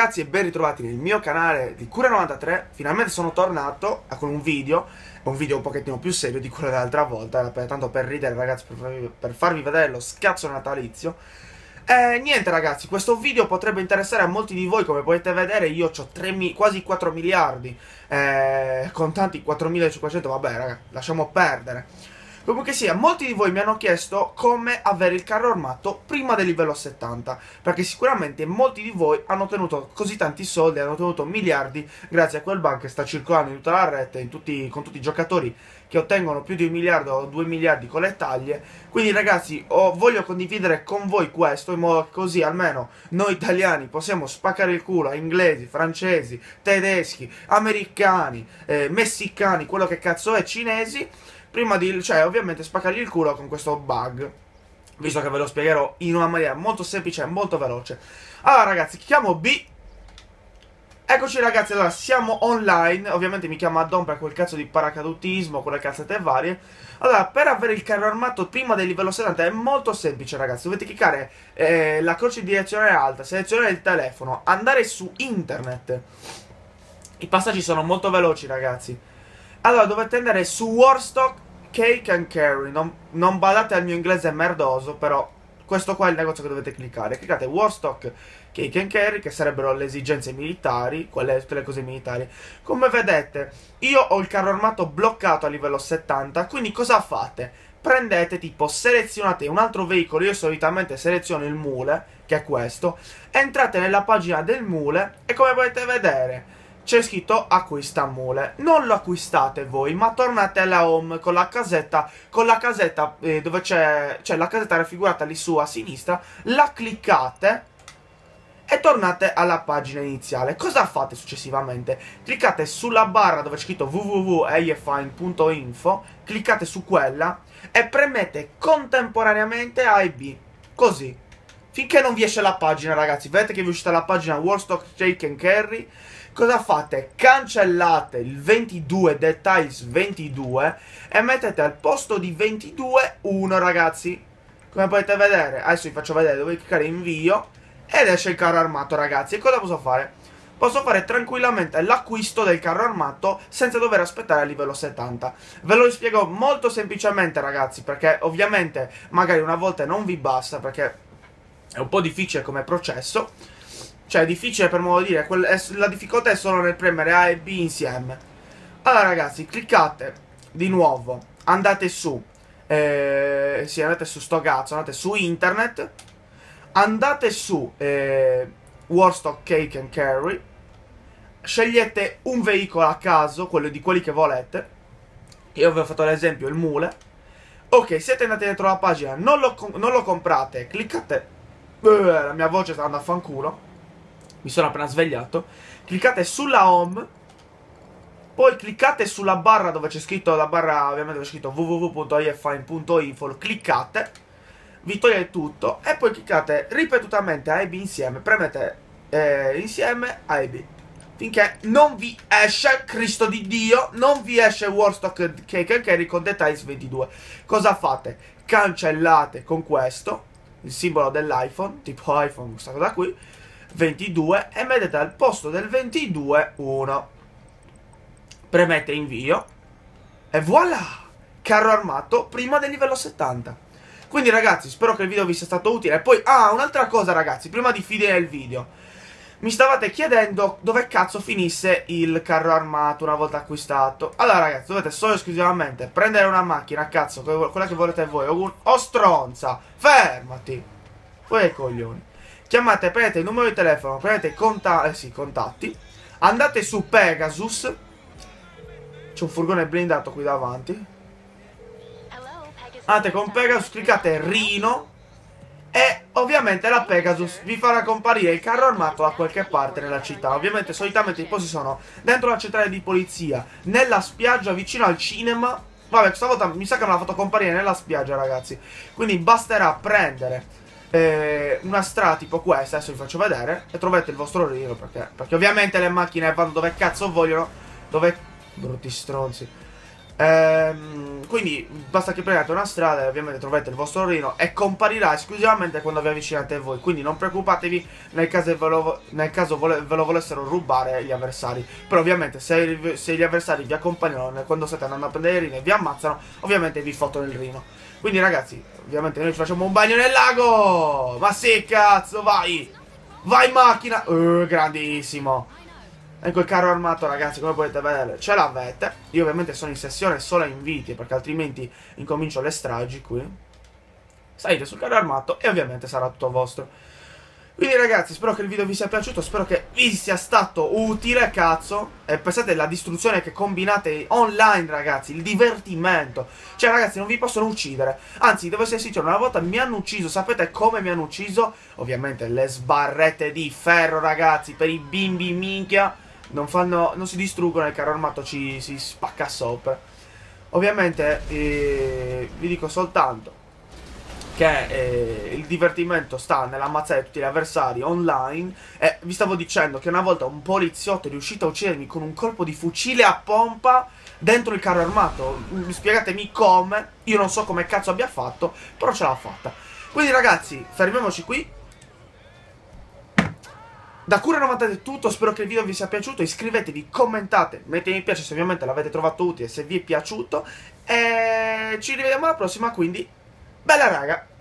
ragazzi e ben ritrovati nel mio canale di Cura93. Finalmente sono tornato con un video un pochettino più serio di quello dell'altra volta, tanto per ridere ragazzi, per farvi vedere lo scazzo natalizio. Niente ragazzi, questo video potrebbe interessare a molti di voi. Come potete vedere io ho quasi 4 miliardi, contanti 4.500, vabbè raga, lasciamo perdere. Comunque sia, molti di voi mi hanno chiesto come avere il carro armato prima del livello 70, perché sicuramente molti di voi hanno ottenuto così tanti soldi, hanno ottenuto miliardi grazie a quel bug che sta circolando in tutta la rete, con tutti i giocatori che ottengono più di 1 miliardo o 2 miliardi con le taglie. Quindi ragazzi, voglio condividere con voi questo, in modo che così almeno noi italiani possiamo spaccare il culo a inglesi, francesi, tedeschi, americani, messicani, quello che cazzo è, cinesi, prima di, cioè, ovviamente spaccargli il culo con questo bug, visto che ve lo spiegherò in una maniera molto semplice e molto veloce. Allora ragazzi, chiamo B. Eccoci ragazzi, allora siamo online. Ovviamente mi chiamo Addon per quel cazzo di paracadutismo, quelle cazzate varie. Allora, per avere il carro armato prima del livello 70 è molto semplice ragazzi. Dovete cliccare la croce di direzione alta, selezionare il telefono, andare su internet. I passaggi sono molto veloci ragazzi. Allora, dovete andare su Warstock Cake and Carry. Non badate al mio inglese merdoso, però questo qua è il negozio che dovete cliccare. Cliccate Warstock Cake and Carry, che sarebbero le esigenze militari, tutte le cose militari. Come vedete, io ho il carro armato bloccato a livello 70, quindi cosa fate? Prendete, tipo, selezionate un altro veicolo. Io solitamente seleziono il mule, che è questo. Entrate nella pagina del mule e come potete vedere c'è scritto acquista mule. Non lo acquistate voi, ma tornate alla home con la casetta dove c'è la casetta raffigurata lì su a sinistra. La cliccate e tornate alla pagina iniziale. Cosa fate successivamente? Cliccate sulla barra dove c'è scritto www.efine.info, cliccate su quella e premete contemporaneamente A e B, così, finché non vi esce la pagina ragazzi. Vedete che vi è uscita la pagina Warstock Cake and Carry. Cosa fate? Cancellate il 22 Details 22 e mettete al posto di 22 1 ragazzi. Come potete vedere, adesso vi faccio vedere, dovete cliccare invio ed esce il carro armato ragazzi. E cosa posso fare? Posso fare tranquillamente l'acquisto del carro armato senza dover aspettare a livello 70. Ve lo spiego molto semplicemente ragazzi, perché ovviamente magari una volta non vi basta, perché è un po' difficile come processo. Cioè è difficile per modo di dire, la difficoltà è solo nel premere A e B insieme. Allora ragazzi, cliccate di nuovo, andate su, sì, andate su sto cazzo, andate su internet, andate su Warstock Cake and Carry, scegliete un veicolo a caso, quello di quelli che volete. Io vi ho fatto l'esempio, il mule. Ok, siete andati dentro la pagina, non lo comprate, cliccate, la mia voce sta andando a fanculo, mi sono appena svegliato. Cliccate sulla home, poi cliccate sulla barra dove c'è scritto, la barra ovviamente dove c'è scritto www.ifine.info, lo cliccate, vi toglie tutto e poi cliccate ripetutamente A e B insieme, premete insieme A e B finché non vi esce, Cristo di Dio, non vi esce Warstock Cake and Carry con Details 22. Cosa fate? Cancellate con questo il simbolo dell'iPhone, tipo iPhone, questa cosa qui, 22, e mettete al posto del 22 1. Premete invio e voilà, carro armato prima del livello 70. Quindi ragazzi, spero che il video vi sia stato utile. E poi, un'altra cosa ragazzi, prima di finire il video, mi stavate chiedendo dove cazzo finisse il carro armato una volta acquistato. Allora ragazzi, dovete solo e esclusivamente prendere una macchina a cazzo, quella che volete voi, o stronza, fermati, poi ai coglioni. Chiamate, prendete il numero di telefono, prendete contatti, andate su Pegasus, c'è un furgone blindato qui davanti, andate con Pegasus, cliccate Rino e ovviamente la Pegasus vi farà comparire il carro armato da qualche parte nella città. Ovviamente solitamente i posti sono dentro la centrale di polizia, nella spiaggia vicino al cinema. Vabbè, questa volta mi sa che me l'ha fatto comparire nella spiaggia ragazzi, quindi basterà prendere una strada tipo questa, adesso vi faccio vedere, e trovate il vostro Rino, perché ovviamente le macchine vanno dove cazzo vogliono, brutti stronzi, Quindi basta che prendiate una strada e ovviamente troverete il vostro Rhino e comparirà esclusivamente quando vi avvicinate a voi. Quindi non preoccupatevi nel caso ve lo volessero rubare gli avversari. Però ovviamente se gli avversari vi accompagnano quando state andando a prendere il Rhino e vi ammazzano, ovviamente vi fottono il Rhino. Quindi ragazzi, ovviamente noi ci facciamo un bagno nel lago. Ma sì, cazzo, vai! Vai macchina! Grandissimo! Ecco il carro armato, ragazzi, come potete vedere, ce l'avete. Io ovviamente sono in sessione solo a inviti, perché altrimenti incomincio le stragi qui. Salite sul carro armato e ovviamente sarà tutto vostro. Quindi ragazzi, spero che il video vi sia piaciuto, spero che vi sia stato utile, cazzo. E pensate alla distruzione che combinate online, ragazzi, il divertimento. Cioè, ragazzi, non vi possono uccidere. Anzi, devo essere sincero, una volta mi hanno ucciso, sapete come mi hanno ucciso? Ovviamente le sbarrette di ferro, ragazzi, per i bimbi minchia. Non si distruggono, il carro armato si spacca sopra. Ovviamente vi dico soltanto che il divertimento sta nell'ammazzare tutti gli avversari online. E vi stavo dicendo che una volta un poliziotto è riuscito a uccidermi con un colpo di fucile a pompa dentro il carro armato. Spiegatemi come, io non so come cazzo abbia fatto, però ce l'ha fatta. Quindi ragazzi, fermiamoci qui. Da Cura90 è tutto, spero che il video vi sia piaciuto, iscrivetevi, commentate, mettete mi piace se ovviamente l'avete trovato utile, se vi è piaciuto, e ci rivediamo alla prossima, quindi bella raga!